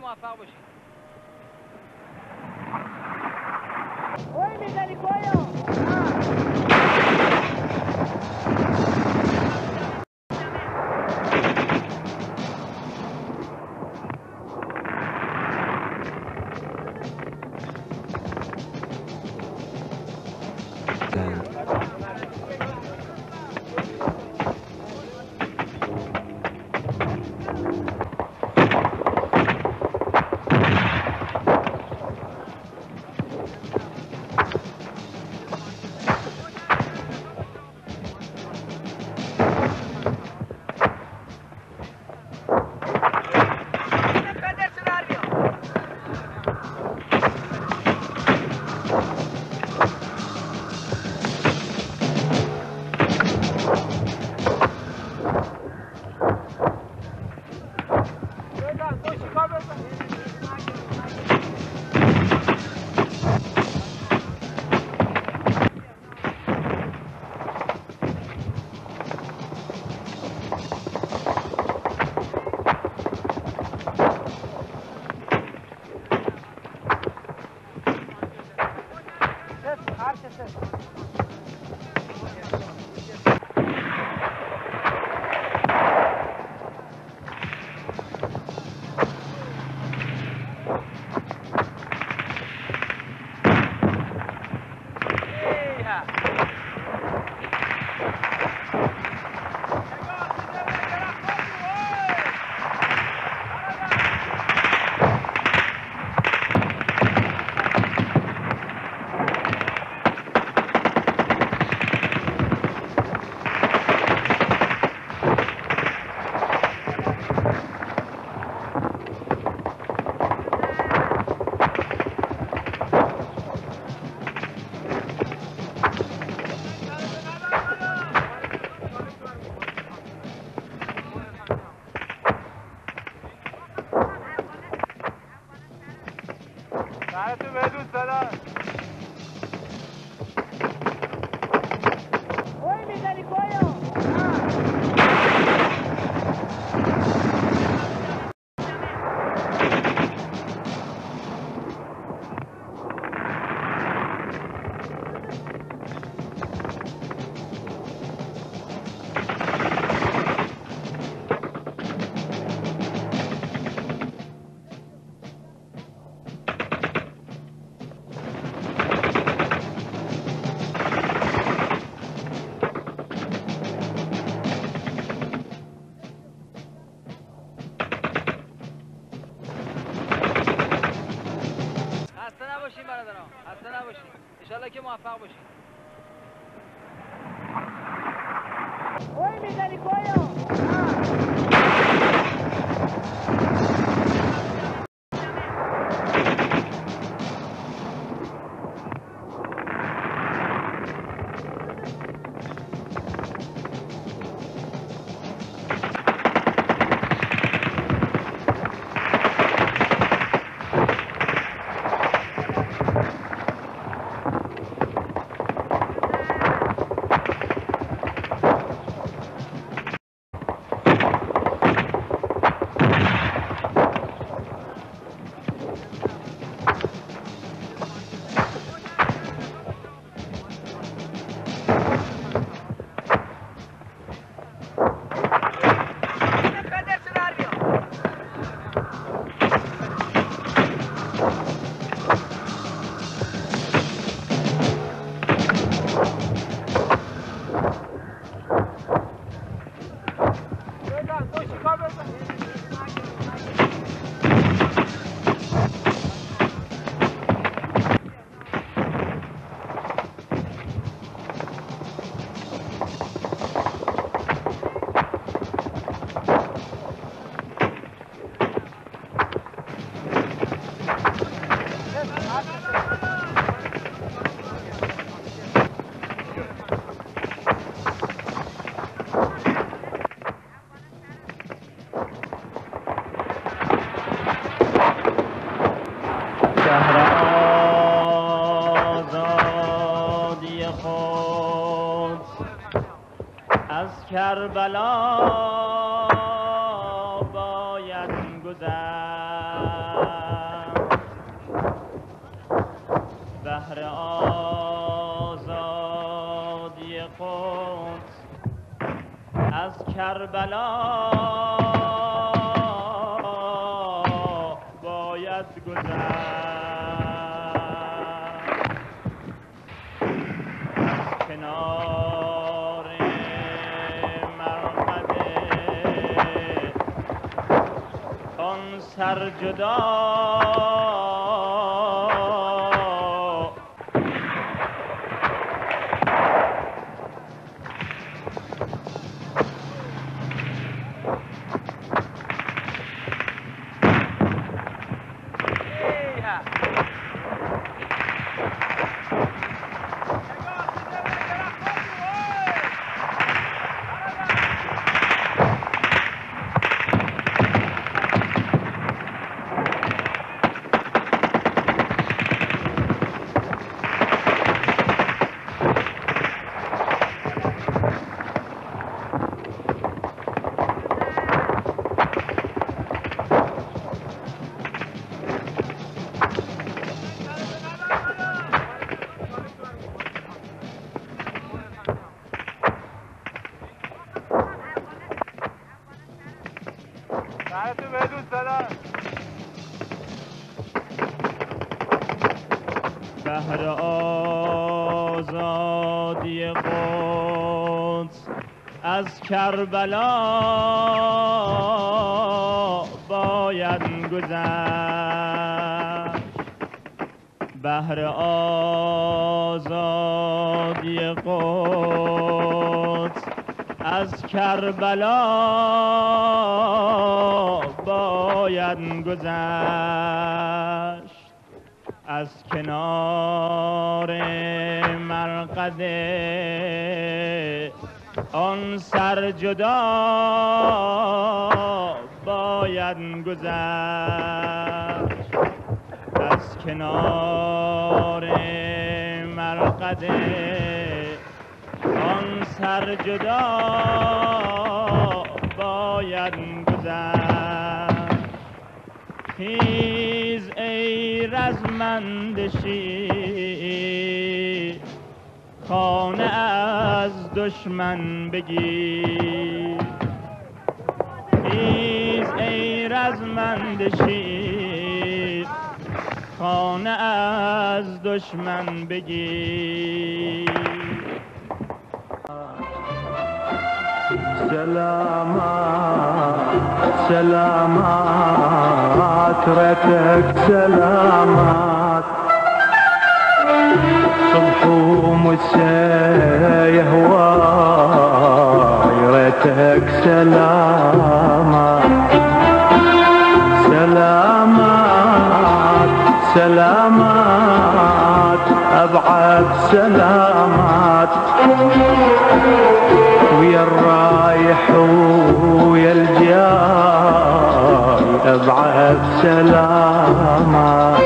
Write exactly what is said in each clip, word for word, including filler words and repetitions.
موفق باشید. اوی میزنی پایا. سرتو بدون صدا. اوی میزنی پایا. خسته نباشین برادران، خسته نباشین. انشالله که موفق باشین. اوی میزنی پایا. کربلا باید گذشت. بهر آزادی قدس از کربلا باید گذشت، از کنار مرقد آن سرجدا بهر آزادی قدس از کربلا باید گذشت، بهر آزادی قدس از کربلا باید گذشت، از کنار مرقد آن سرجدا باید گذشت، از کنار مرقد آن سرجدا باید گذشت. خیز ای رزمنده شیر، خانه از دشمن بگیر. خیز ای رزمنده شیر، خانه از دشمن بگیر. سلامات سلامات ريتك سلامات، صبح ومساء يهواي ريتك سلامات. سلامات سلامات أبعد سلامات، ويا الرايح ويا الجاي أبعد سلامات.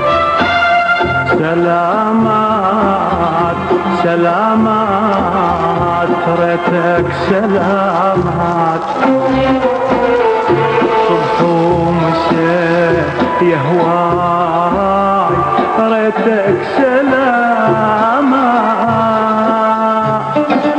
سلامات سلامات ريتك سلامات، صبح ومساء يهواي ريتك سلامات.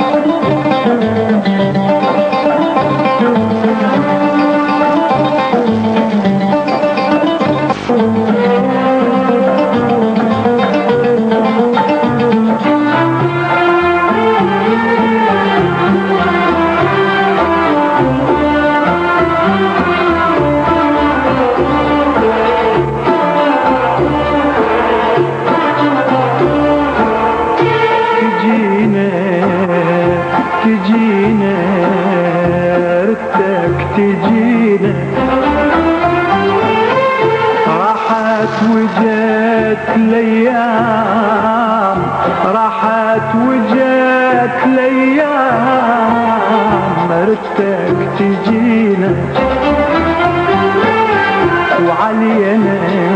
تجينا ردك تجينا، راحت وجت الايام، راحت وجت الايام ردك تجينا، وعلينا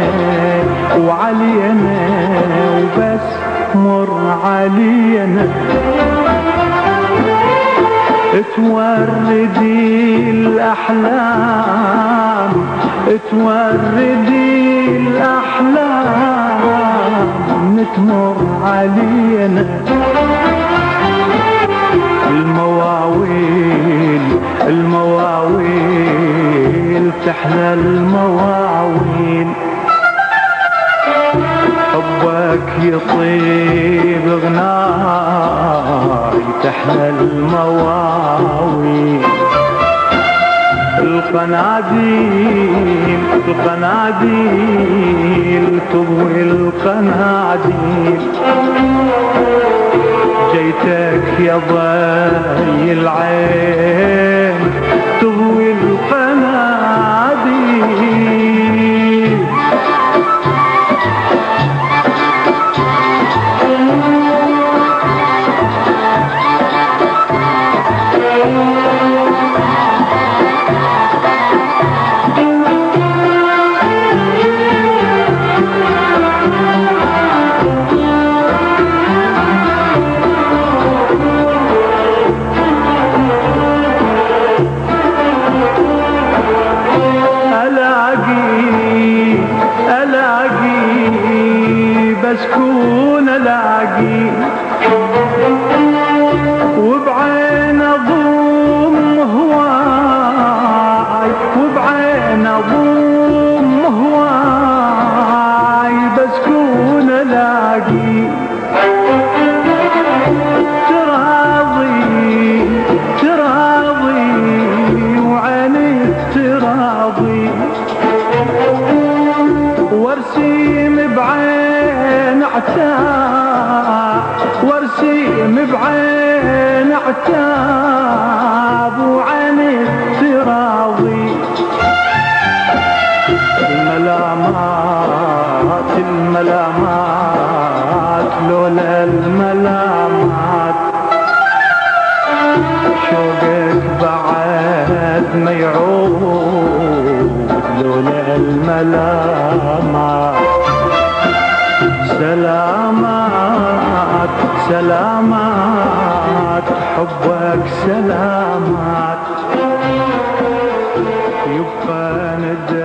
وعلينا وبس مر علينا، توردي الأحلام توردي الأحلام مر علينا المواويل المواويل تحلى المواويل حبك يطيب غناي تحلى المواويل القناديل القناديل تضوي القناديل جيتك يا ضي العين تضوي القناديل بسكون الاقي وبعين اضم هواي وبعين اضم هواي بسكون الاقي تراضي تراضي وعينك تراضي وارسيم بعين عتاب وارسيم بعين عتاب وعينك تراضي الملامات الملامات لولا الملامات شوقك بعد ما يعود لولا الملامات سلامات سلامات حبك سلامات يبقى ند